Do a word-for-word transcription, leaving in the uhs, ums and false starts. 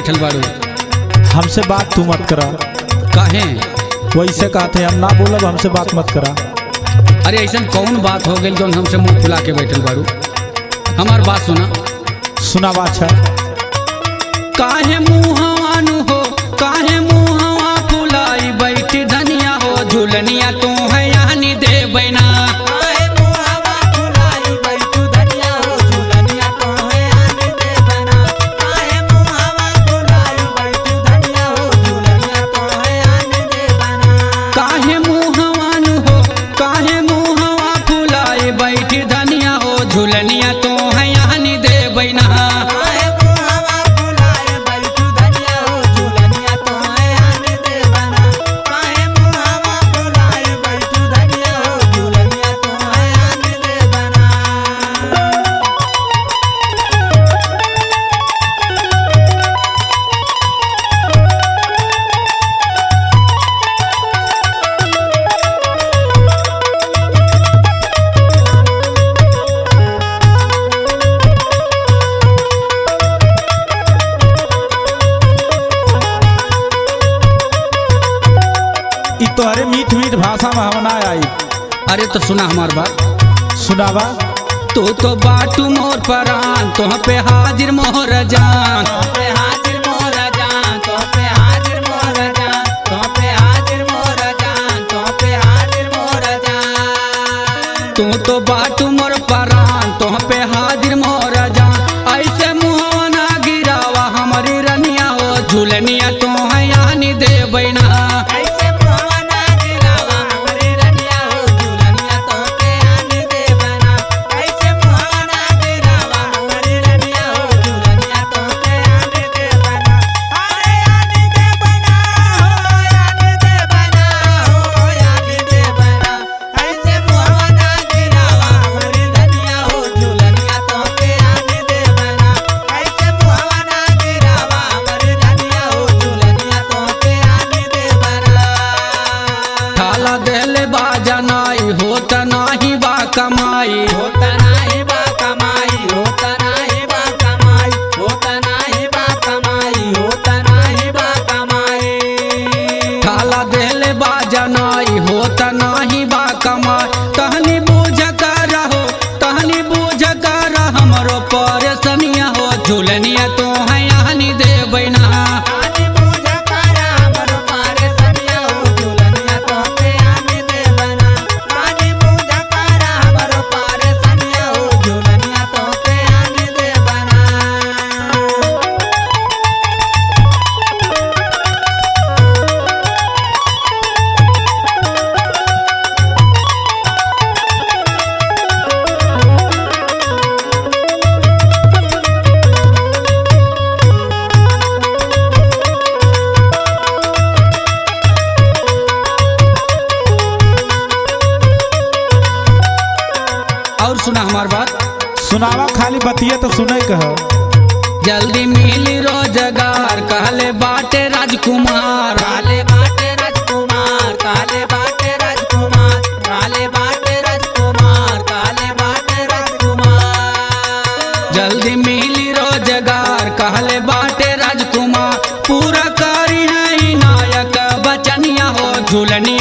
बैठल बाड़ू? हमसे बात तू मत करा। काहे? वैसे कहते हम ना बोलब, हमसे बात मत करा। अरे ऐसा कौन बात हो गई जो हमसे मुंह फुला के बैठल बाड़ू? हमार बात सुना। सुना बात है। काहे मुहावानु हो, काहे मुहावा फुलाई बैठी धनिया हो, झूलनिया तो है यानी दे बैना। झूलनिया तो है यानी दे बैना। तोहरे मीठ मीठ भाषा में हम ना आई। अरे तो सुना हमार बात। सुनावा। तू तो बाटू मोर परान, तो पे हाजिर मोर जान, तो पे हाजिर मोर जान, तो पे हाजिर मोर जान, तो पे हाजिर मोर जान, तो पे हाजिर मोर जान। तू तो बाटू मोर परान, तो पे हाजिर मोर जान। ऐसे मुँह ना गिरावा हमारी रनिया हो, झूलनिया तो है यानी दे बैना। होता नाही बा कमाई, होता नाही बा कमाई, होता नाही बा कमाई, होता नाही बा कमाई, होता नाही बा कमाई। थाला देले बा जनाई, होता नाही बा कमाई। तहनी बूझ कर हो, तहनी बूझ कर हमरो परेशानिया हो, झूलनिया तो है यानी दे बैना। और सुना हमार बात। सुनावा, खाली बतिया तो सुने कह। जल्दी मिली रोजगार कहले बाटे राजकुमार, काले बाटे राजकुमार, काले बाटे राजकुमार, काले बाटे राजकुमार, काले बाटे राजकुमार। जल्दी मिली रोजगार कहले बाटे राजकुमार, पूरा करी है नायक बचनिया हो, झूलनी